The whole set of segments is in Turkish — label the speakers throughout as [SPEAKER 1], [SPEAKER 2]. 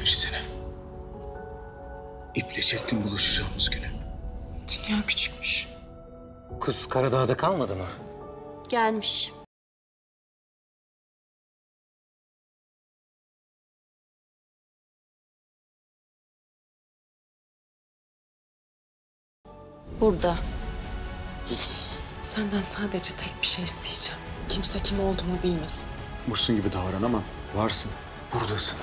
[SPEAKER 1] bir sene. İple çektim buluşacağımız günü.
[SPEAKER 2] Dünya küçükmüş.
[SPEAKER 3] Kız Karadağ'da kalmadı mı?
[SPEAKER 4] Gelmiş. Burada.
[SPEAKER 2] Senden sadece tek bir şey isteyeceğim. Kimse kim olduğumu bilmesin.
[SPEAKER 1] Muşsun gibi davran ama varsın. Buradasın.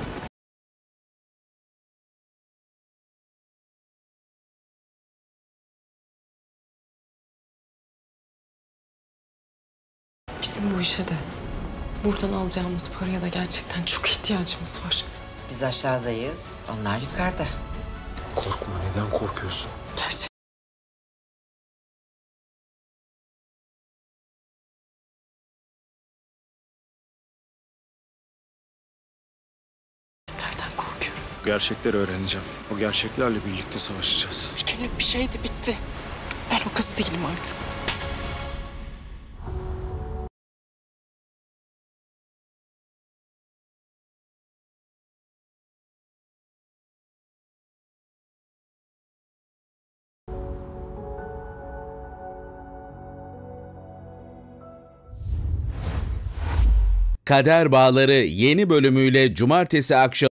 [SPEAKER 2] Bizim bu işe de, buradan alacağımız paraya da gerçekten çok ihtiyacımız var.
[SPEAKER 5] Biz aşağıdayız, onlar yukarıda.
[SPEAKER 1] Korkma, neden korkuyorsun?
[SPEAKER 2] Gerçekten. Nereden korkuyorum?
[SPEAKER 1] Gerçekleri öğreneceğim. O gerçeklerle birlikte savaşacağız.
[SPEAKER 2] Bir kere bir şeydi, bitti. Ben o kız değilim artık.
[SPEAKER 6] Kader Bağları yeni bölümüyle cumartesi akşamı